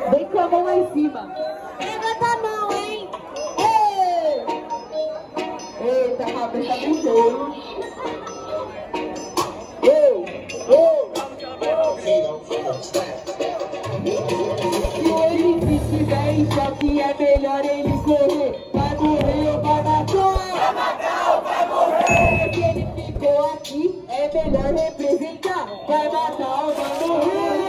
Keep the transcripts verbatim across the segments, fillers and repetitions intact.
Vem com a mão lá em cima. Levanta a mão, hein? Ei! Eita, a cabeça do jogo. Ei! Ei! Se ele estiver em choque, é melhor ele correr. Vai morrer ou vai matar? Vai matar ou vai morrer? Se ele ficou aqui, é melhor representar. Vai matar ou vai morrer?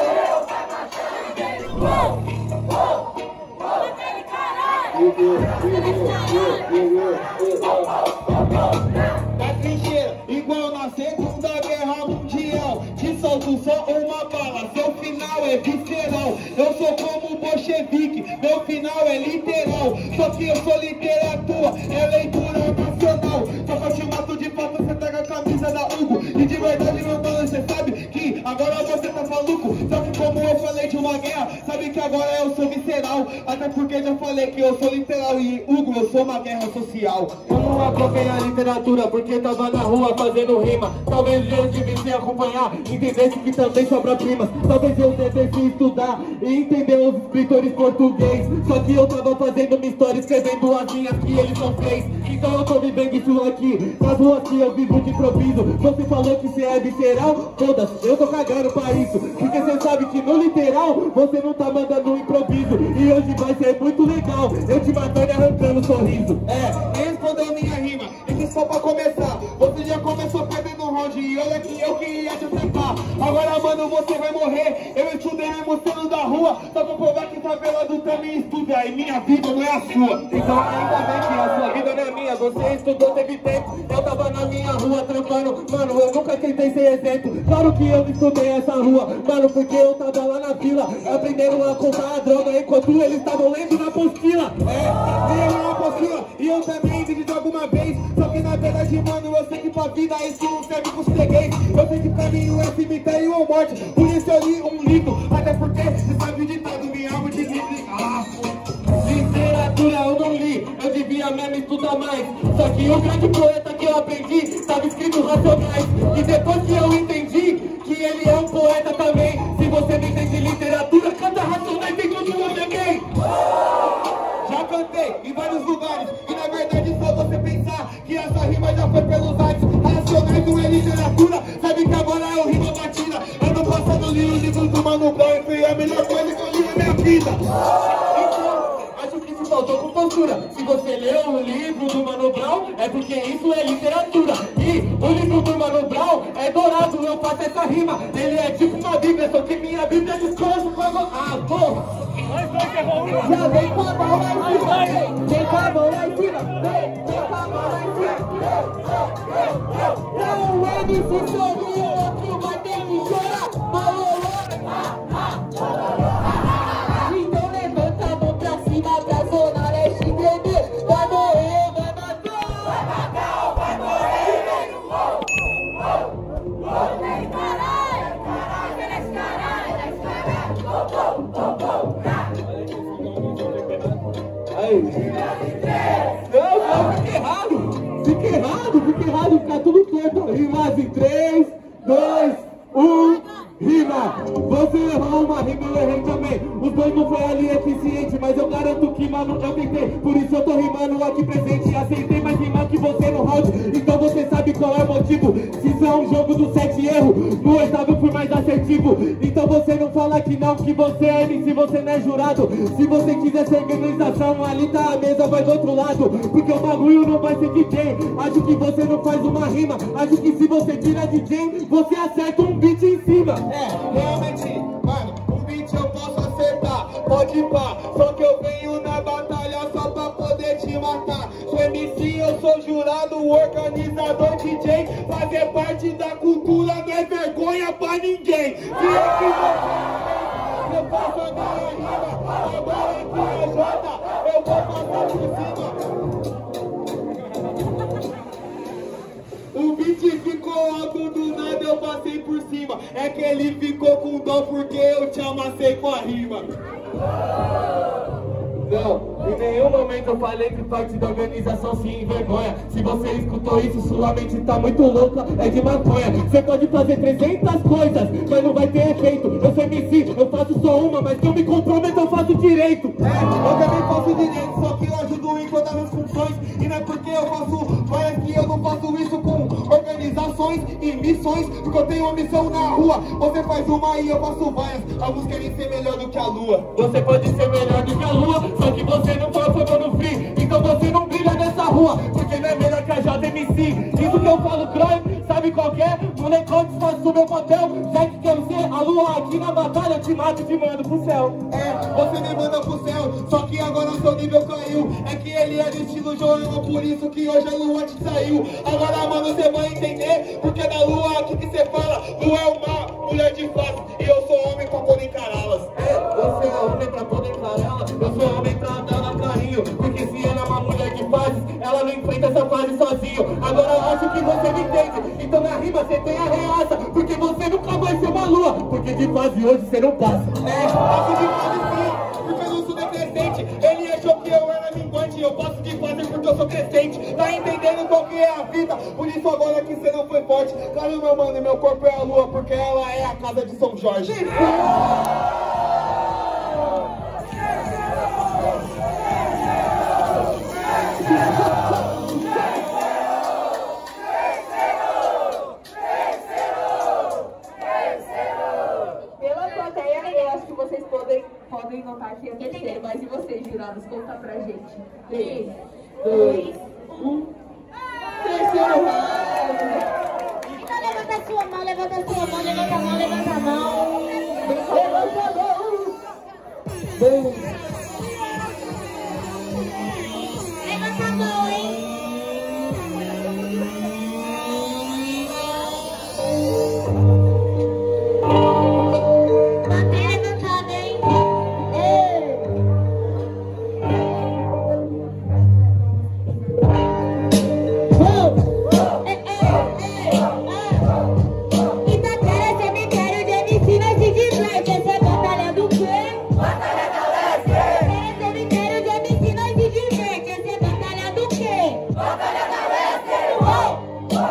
Na trincheira, igual na Segunda Guerra Mundial, te solto só uma bala, seu final é visceral. Eu sou como bolchevique, meu final é literal. Só que eu sou literatura, é leitura nacional. Só que eu te mato de fato, você pega a camisa da Hugo. E de verdade, meu mano, você sabe que agora você tá maluco. Só que como eu falei de uma guerra, sabe que agora eu sou visceral. Até porque já falei que eu sou literal e Hugo, eu sou uma guerra social. Eu não acompanhei a literatura porque tava na rua fazendo rima. Talvez eu devesse acompanhar, entendesse que também sobra primas. Talvez eu devesse estudar e entender os escritores português. Só que eu tava fazendo uma história, escrevendo as linhas que eles não fez. Então eu tô vivendo isso aqui, nas ruas que eu vivo de improviso. Você falou que você é visceral? Foda-se, eu tô cagando pra isso. Porque você sabe que no literal você não tá mandando um improviso. E hoje vai ser muito legal, eu te matando e arrancando um sorriso. É, nem respondeu minha rima, isso é só pra começar. Você já começou perdendo um round e olha que eu que ia te acertar. Agora, mano, você vai morrer. Eu estudei mesmo sendo da rua, só pra provar que favelado também estuda. E minha vida não é a sua. Então ainda bem que a sua vida não é minha. Você estudou, teve tempo, eu tava na minha rua trampando. Mano, eu nunca tentei ser exemplo. Claro que eu estudei essa rua, mano, porque eu tava lá na vila aprendendo a comprar a droga enquanto eles estavam lendo na apostila. É, nem uma apostila. E eu também vi de alguma vez. Só que na verdade, mano, eu sei que pra vida isso não serve pros freguês. Eu sei que caminho é cemitério ou morte, por isso eu li um livro. Até porque você sabe o ditado, minha alma de livro. Ah, literatura eu não li, eu devia mesmo estudar mais. Só que o grande poeta que eu aprendi tava escrito Racionais. E depois que eu entendi que ele é um poeta também. Se você não entende literatura, canta Racionais enquanto você vem. já cantei em vários lugares. E na verdade só você pensar que essa rima já foi pelos ares. Racionais não é literatura, sabe que agora é o rima batida. Ano passado eu li o livro do Mano Brown e foi a melhor coisa que eu li na minha vida. Acho que se faltou compostura. Se você leu o livro do Mano Brown, é porque isso é literatura. E o livro do Mano Brown é dourado, eu faço essa rima. Ele é tipo uma bíblia, só que minha bíblia descansa quando... Ah, porra! Já vem com a mão lá em cima. Vem com a mão lá em cima. Vem, vem com a mão lá em cima. Não, o M C sorriu, o outro vai ter que chorar. Malolô. Então levanta a mão pra cima pra zona leste entender. Vai morrer, vai matar. Vai matar ou vai morrer. Vem caralho, caralho, vem caralho, caralho. Aí. Não, não, fica errado. Fica errado, fica errado, fica tudo torto. Rimas em três, dois, um, rima. Você errou uma rima e eu errei também. Os dois não foi ali eficiente, mas eu garanto que, mano, eu tentei. Por isso eu tô rimando aqui presente. Acertei mais rima que você no round. Então você sabe qual é o motivo. Se isso é um jogo dos sete erros, no oitavo eu fui mais assertivo. Então você não fala que não, que você é M C, você não é jurado. Se você quiser ser organização, ali tá a mesa, vai do outro lado. Porque o bagulho não vai ser D J. Acho que você não faz uma rima. Acho que se você tira D J, você acerta um beat em cima. É, realmente, mano, um beat eu posso acertar, pode ir pá. Só que eu venho na batalha só pra poder te matar. Sou M C, eu sou jurado, organizador, D J. Fazer parte da cultura não é vergonha pra ninguém. Se eu quiser, eu faço a minha rima. Agora que é Jota, eu vou passar por cima. O beat ficou alto do nada, eu passei por cima. É que ele ficou com dó porque eu te amassei com a rima. Não, em nenhum momento eu falei que parte da organização se envergonha. Se você escutou isso, sua mente tá muito louca, é de maconha. Você pode fazer trezentas coisas, mas não vai ter efeito. Eu sou M C, eu faço só uma, mas se eu me comprometo eu faço direito. É, eu também faço direito, só que eu ajudo em todas as funções. E não é porque eu faço várias que eu não faço isso com organizações e missões. Porque eu tenho uma missão na rua, você faz uma e eu faço várias. Alguns querem ser melhor do que a lua. Você pode ser melhor do que a lua, só que você não passa no free. Então você não brilha nessa rua, porque não é melhor que a J M C. Isso que eu falo, Croy, sabe qual que é? Molecão desfaço o meu papel. Já que quero ser a lua aqui na batalha, eu te mato e te mando pro céu. É, você me manda pro céu, só que agora o seu nível caiu. É que ele é do estilo Joelma, por isso que hoje a lua te saiu. Agora, mano, você vai entender, porque na lua aqui que você fala, lua é uma mulher de face, e eu sou homem pra poder encará-las. É, você é homem pra poder encará-la, eu sou homem pra dar ela carinho. Porque se ela é uma mulher de fases, ela não enfrenta essa fase sozinho. Agora eu acho que você me entende, então na rima você tem a reaça, porque você nunca vai ser uma lua, porque de fase hoje você não passa. É, passo de fase sim, porque eu não sou decrescente. Ele achou que eu era minguante, eu passo de fase porque eu sou crescente. Tá entendendo qual que é a vida? Por isso agora que você não foi forte. Claro, meu mano, meu corpo é a lua, porque ela é a casa de São Jorge. Pela plateia, eu acho que vocês podem, podem notar que é terceiro, mas e vocês, jurados, conta pra gente. três, dois, um. Terceiro round! Então levanta a sua mão, levanta a sua mão, levanta a mão, levanta a mão. Levanta a mão! Bom. Levanta a mão, hein? Mantém levantada, hein? Ei! Ei, ei, ei, ei. Itaquera, cemitério de M C, nós se diverte. Essa é batalha do quê? Batalha da Leste! Cemitério de M C, nós se diverte. Essa é batalha do quê? Batalha da Leste! Oh!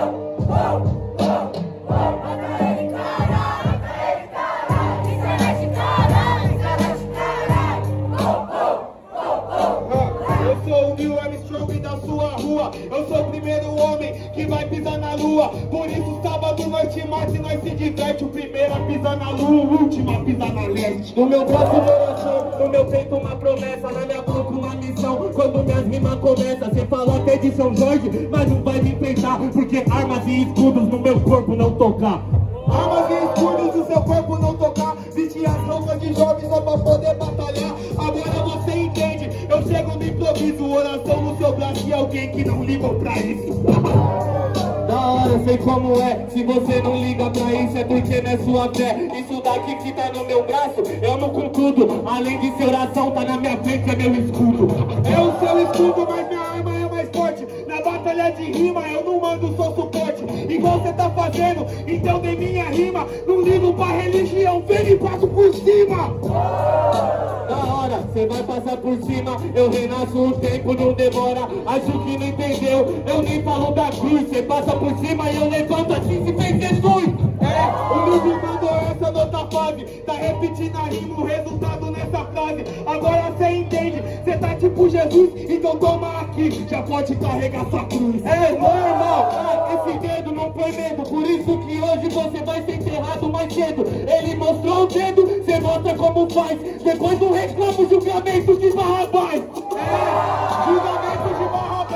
Eu sou o Neil Armstrong da sua rua. Eu sou o primeiro homem que vai pisar na lua. Por isso sábado nós te mata e nós se diverte. O primeiro a pisar na lua, o último a pisar na leste. No meu braço coração, no meu peito uma promessa, na minha boca uma missão. Quando minhas rimas começam, cê falou até de São Jorge, mas não vai me enfrentar, porque armas e escudos no meu corpo não tocar. Armas e escudos do seu corpo não tocar. Vestir as roupas de jovem só pra poder batalhar. Agora você entende, eu chego no improviso. Oração no seu braço e alguém que não ligou pra isso. Da hora, sei como é. Se você não liga pra isso é porque não é sua fé. Isso daqui que tá no meu braço, eu amo com tudo. Além de ser oração, tá na minha frente, é meu escudo. É o seu escudo, mas minha arma é mais forte. Na batalha de rima eu não mando só suporte, igual você tá fazendo, então dei minha rima. Não ligo pra religião, vem e passo por cima. Da hora, cê vai passar por cima. Eu renasço, o tempo não demora. Acho que não entendeu, eu nem falo da cruz. Cê passa por cima e eu levanto assim se fez Jesus. É, o Luiz mandou essa nota fase. Tá repetindo a rima, o resultado nessa frase. Agora cê entende, cê tá tipo Jesus. Então toma aqui, já pode carregar sua cruz. É normal, ah, esse dedo não foi medo. Por isso que hoje você vai ser enterrado mais cedo. Ele mostrou o dedo, cê mostra como faz. Depois não reclama o julgamento de Barrabás. É, julgamento de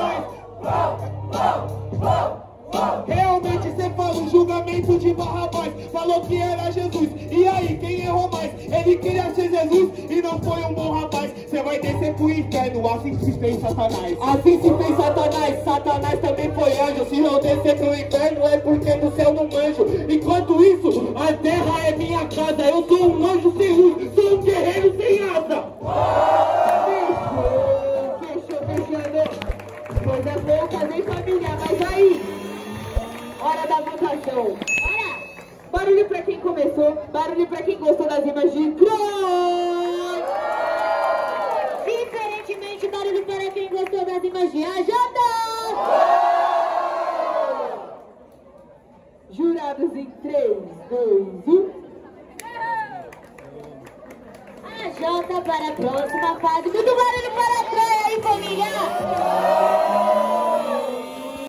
Barrabás. Realmente cê fala o julgamento de Barrabás. Falou que era Jesus, e aí quem errou mais? Ele queria ser Jesus e não foi um bom rapaz. Cê vai descer pro inferno, assim se fez Satanás. Assim se fez Satanás, Satanás também foi anjo. Se eu descer pro inferno é porque do céu não manjo. Enquanto isso, a terra é minha casa. Eu sou um anjo sem luz, sou um guerreiro sem asa. Fechou, fechando. Coisas loucas em família, mas aí, hora da votação. Bora! Barulho pra quem começou, barulho pra quem gostou das rimas de Croy! Diferente homenagem a Jota! Jurados em três, dois, um. A Jota para a próxima fase. Tudo barulho para a Troia aí, família!